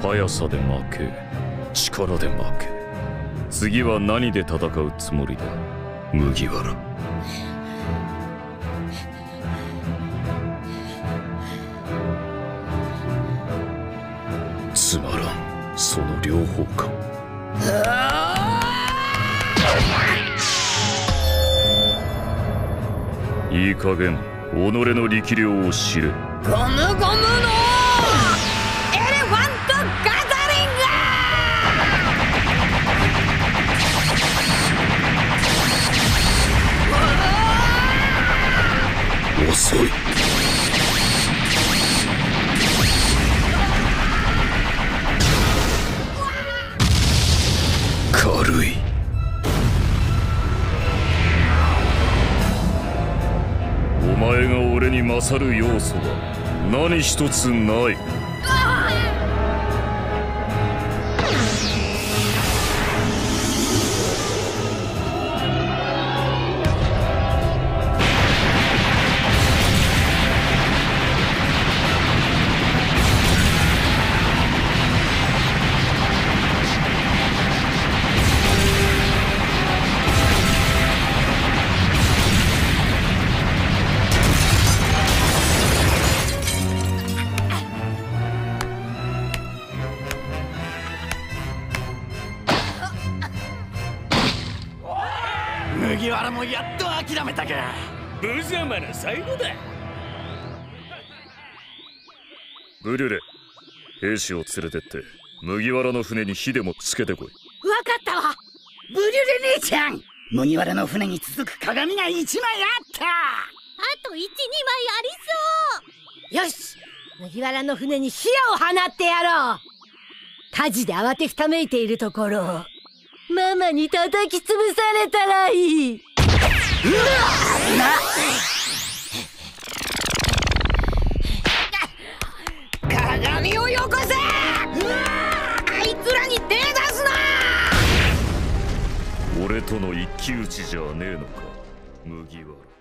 速さで負け、力で負け。次は何で戦うつもりだ、麦わら。つまらん、その両方か。いい加減己の力量を知れ。ゴムゴムのエレファントガザリング。遅い。軽い。お前が俺に勝る要素は何一つない。 麦わらもやっと諦めたか。 無様な最後だ。 ブリュレ、兵士を連れてって麦わらの船に火でもつけてこい。 わかったわ、ブリュレ姉ちゃん。麦わらの船に続く鏡が1枚あった。 あと1、2枚ありそう。 よし、麦わらの船に火を放ってやろう。火事で慌てふためいているところをママに叩き潰されたらいい。 鏡をよこせ。あいつらに手出すな。 俺との一騎打ちじゃねえのか、麦わら。